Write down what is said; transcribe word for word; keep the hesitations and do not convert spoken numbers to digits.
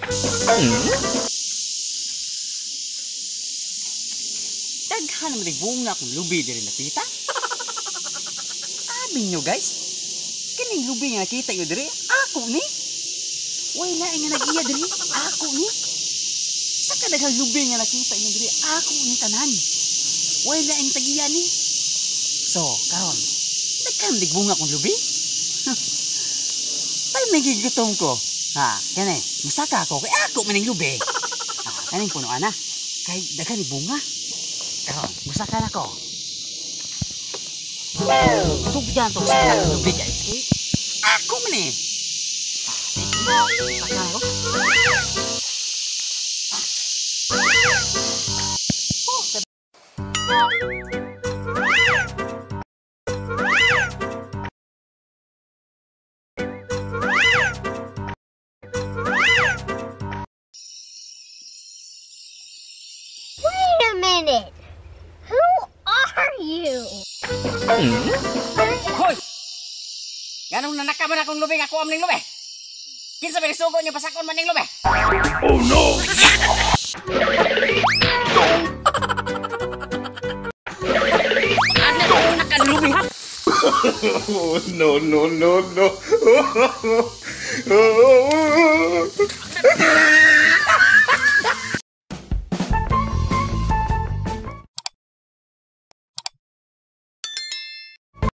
Daghan naman yung bunga kung lubi din nakita. Sabi nyo guys, kining lubi nga nakita nyo diri, ako ni. Wala nga nag-iya diri, ako ni. Sa kadaghang lubi nga nakita nyo diri, ako ni tanan. Wala ang tag-iya ni. So, karon, daghan bunga kong lubi. Tay nagigutom ko. Ha, kani, musaka ako kay ako maning lubi. Ha, kaning puno ana. Kay daghan ni bunga. Karon, musaka na ko. Sugdan to sa lubi guys. Kay ako man eh. Musaka na ko. Wait a minute. Who are you? Hoy! Ganun na nakaman akong lubi, ako am ning lubi. Kinsa ba sugo niyo pasakon man ning lubi? Oh no! Ano ko nakalubi ha? Oh no no no no!